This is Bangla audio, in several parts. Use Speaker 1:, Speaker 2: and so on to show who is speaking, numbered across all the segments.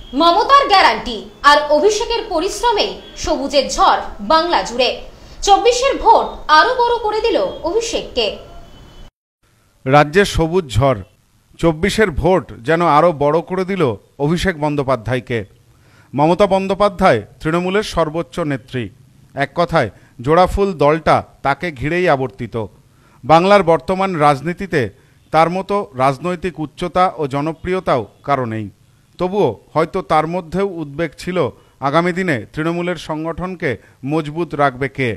Speaker 1: মমতার গ্যারান্টি আর অভিষেকের পরিশ্রমে সবুজের ঝড় বাংলা জুড়ে। 24-এর ভোট আরো বড় করে দিল অভিষেককে।
Speaker 2: রাজ্যের সবুজ ঝড় 24-এর ভোট যেন আরো বড় করে দিল অভিষেক বন্দ্যোপাধ্যায়কে। মমতা বন্দ্যোপাধ্যায় তৃণমূলের সর্বোচ্চ নেত্রী। এক কথায় জোড়াফুল দলটা তাকে ঘিরেই আবর্তিত। বাংলার বর্তমান রাজনীতিতে তার মতো রাজনৈতিক উচ্চতা ও জনপ্রিয়তাও কারো নেই। তবুও হয়তো তার মধ্যেও উদ্বেগ ছিল আগামী দিনে তৃণমূলের সংগঠনকে মজবুত রাখবে কে।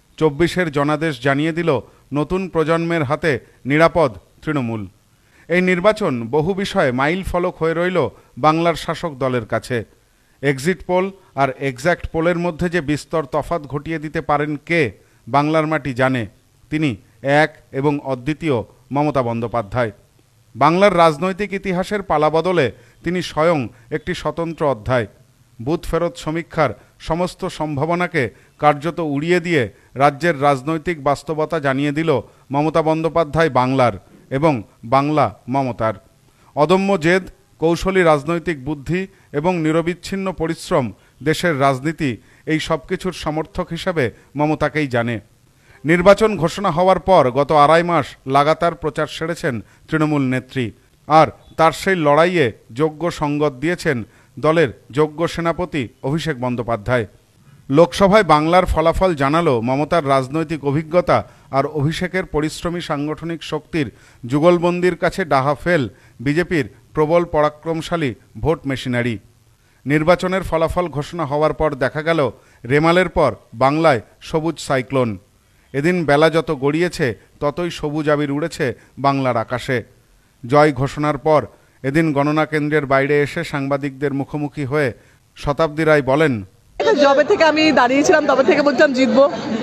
Speaker 2: 24-এর জনাদেশ জানিয়ে দিল নতুন প্রজন্মের হাতে নিরাপদ তৃণমূল। এই নির্বাচন বহু বিষয়ে মাইল ফলক হয়ে রইল বাংলার শাসক দলের কাছে। এক্সিট পোল আর এক্স্যাক্ট পোলের মধ্যে যে বিস্তর তফাৎ ঘটিয়ে দিতে পারেন কে, বাংলার মাটি জানে। তিনি এক এবং অদ্বিতীয় মমতা বন্দ্যোপাধ্যায়। বাংলার রাজনৈতিক ইতিহাসের পালাবদলে তিনি স্বয়ং একটি স্বতন্ত্র অধ্যায়। বুথ ফেরত সমীক্ষার সমস্ত সম্ভাবনাকে কার্যত উড়িয়ে দিয়ে রাজ্যের রাজনৈতিক বাস্তবতা জানিয়ে দিল মমতা বন্দ্যোপাধ্যায় বাংলার, এবং বাংলা মমতার। অদম্য জেদ, কৌশলী রাজনৈতিক বুদ্ধি এবং নিরবিচ্ছিন্ন পরিশ্রম দেশের রাজনীতি, এই সব কিছুর সমর্থক হিসাবে মমতাকেই জানে। নির্বাচন ঘোষণা হওয়ার পর গত 2.5 মাস লাগাতার প্রচার সেরেছেন তৃণমূল নেত্রী, আর তার সেই লড়াইয়ে যোগ্য সঙ্গত দিয়েছেন দলের যোগ্য সেনাপতি অভিষেক বন্দ্যোপাধ্যায়। লোকসভায় বাংলার ফলাফল জানালো মমতার রাজনৈতিক অভিজ্ঞতা আর অভিষেকের পরিশ্রমী সাংগঠনিক শক্তির যুগলবন্দির কাছে ডাহা ফেল বিজেপির প্রবল পরাক্রমশালী ভোট মেশিনারি। নির্বাচনের ফলাফল ঘোষণা হওয়ার পর দেখা গেল রেমালের পর বাংলায় সবুজ সাইক্লোন। এদিন বেলা যত গড়িয়েছে ততই সবুজ আবির উড়েছে বাংলার আকাশে। জয় ঘোষণার পর এদিন গণনা কেন্দ্রের বাইরে এসে সাংবাদিকদের মুখোমুখি হয়ে শতাব্দী রায় বলেন,
Speaker 3: যবে থেকে আমি দাঁড়িয়েছিলাম তবে থেকে বলছিলাম জিতবো,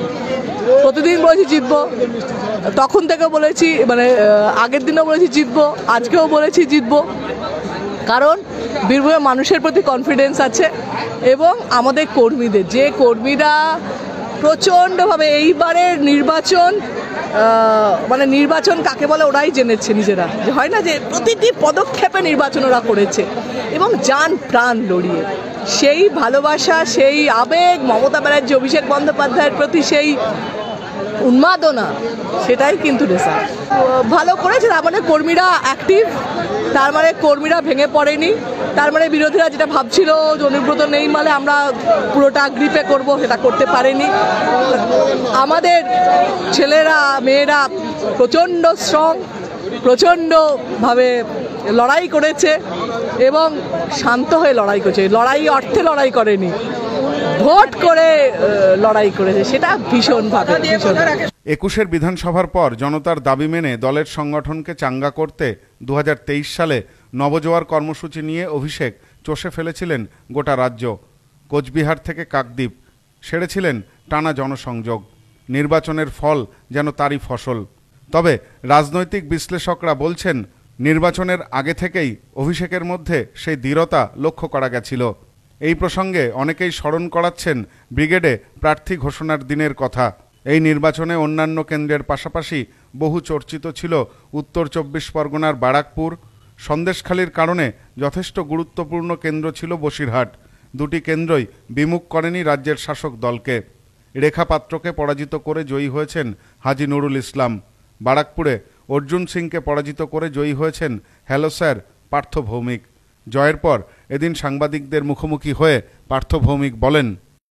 Speaker 3: প্রতিদিন বলেছি জিতবো। তখন থেকে বলেছি, মানে আগের দিনও বলেছি জিতবো, আজকেও বলেছি জিতবো। কারণ বীরভূমে মানুষের প্রতি কনফিডেন্স আছে, এবং আমাদের কর্মীদের, যে কর্মীরা প্রচণ্ডভাবে এইবারের নির্বাচন, মানে নির্বাচন কাকে বলে ওরাই জেনেছে নিজেরা, যে হয় না যে প্রতিটি পদক্ষেপে নির্বাচন ওরা করেছে এবং জান প্রাণ লড়িয়ে। সেই ভালোবাসা, সেই আবেগ, মমতা ব্যানার্জি অভিষেক বন্দ্যোপাধ্যায়ের প্রতি সেই উন্মাদনা, সেটাই কিন্তু রেজাল্ট। ভালো করেছে, তার মানে কর্মীরা অ্যাক্টিভ, তার মানে কর্মীরা ভেঙে পড়েনি, তার মানে বিরোধীরা যেটা ভাবছিল যে অনুব্রত নেই মানে আমরা পুরোটা গ্রিপে করব, সেটা করতে পারেনি। আমাদের ছেলেরা মেয়েরা প্রচণ্ড স্ট্রং, প্রচণ্ডভাবে লড়াই করেছে এবং শান্ত হয়ে লড়াই করেছে। লড়াই অর্থে লড়াই করেনি, ভোট করে লড়াই করেছে, সেটা ভীষণভাবে।
Speaker 2: 21-এর বিধানসভার পর জনতার দাবি মেনে দলের সংগঠনকে চাঙ্গা করতে 2023 সালে নবজোয়ার কর্মসূচি নিয়ে অভিষেক চষে ফেলেছিলেন গোটা রাজ্য। কোচবিহার থেকে কাকদ্বীপ সেরেছিলেন টানা জনসংযোগ। নির্বাচনের ফল যেন তারই ফসল। তবে রাজনৈতিক বিশ্লেষকরা বলছেন, নির্বাচনের আগে থেকেই অভিষেকের মধ্যে সেই দৃঢ়তা লক্ষ্য করা গেছিল। এই প্রসঙ্গে অনেকেই স্মরণ করাচ্ছেন ব্রিগেডে প্রার্থী ঘোষণার দিনের কথা। এই নির্বাচনে অন্যান্য কেন্দ্রের পাশাপাশি বহু চর্চিত ছিল উত্তর 24 পরগনার বারাকপুর। সন্দেশখালির কারণে যথেষ্ট গুরুত্বপূর্ণ কেন্দ্র ছিল বসিরহাট। দুটি কেন্দ্রই বিমুখ করেনি রাজ্যের শাসক দলকে। রেখা পাত্রকে পরাজিত করে জয়ী হয়েছেন হাজি নুরুল ইসলাম। বারাকপুরে অর্জুন সিংকে পরাজিত করে জয়ী হয়েছেন হ্যালো স্যার পার্থ ভৌমিক। জয়ের পর এদিন সাংবাদিকদের মুখোমুখি হয়ে পার্থ ভৌমিক বলেন,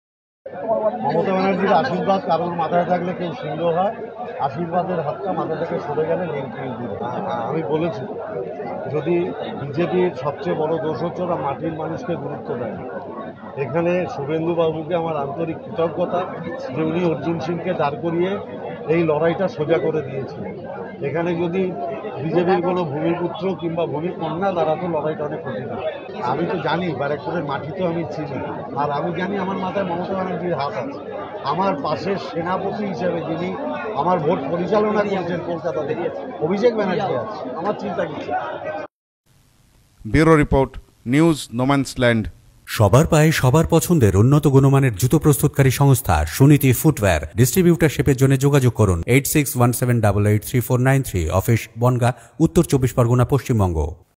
Speaker 4: মমতা ব্যানার্জির আশীর্বাদ কারোর মাথায় থাকলে কেউ সুন্দর হয়, আশীর্বাদের হাতটা মাথা থেকে সরে গেলে আমি বলেছি, যদি বিজেপির সবচেয়ে বড় দোষ হচ্ছে ওরা মাটির মানুষকে গুরুত্ব দেয়। এখানে শুভেন্দু বাবুকে আমার আন্তরিক কৃতজ্ঞতা যে উনি অর্জুন সিংকে দাঁড় করিয়ে এই লড়াইটা সোজা করে দিয়েছিলেন। এখানে যদি বিজেপির কোনো ভূমিপুত্র কিংবা ভূমিকন্যা দাঁড়াতো, লড়াইটা অনেক কঠিন। আমি তো জানি ব্যারাকপুরের মাটি তো আমি চিনি, আর আমি জানি আমার মাথায় মমতা ব্যানার্জির হাত আছে। আমার পাশের সেনাপতি হিসেবে যিনি আমার ভোট পরিচালনা করেছেন কলকাতা থেকে, অভিষেক ব্যানার্জি আছে। আমার চিন্তা কিছু।
Speaker 2: Bureau report, news no man's land.
Speaker 5: সবার পায়ে সবার পছন্দের উন্নত গুণমানের জুতো প্রস্তুতকারী সংস্থা সুনীতি ফুটওয়্যার। ডিস্ট্রিবিউটারশিপের জন্য যোগাযোগ করুন 8617883493, অফিস বনগাঁ, উত্তর 24 পরগনা, পশ্চিমবঙ্গ।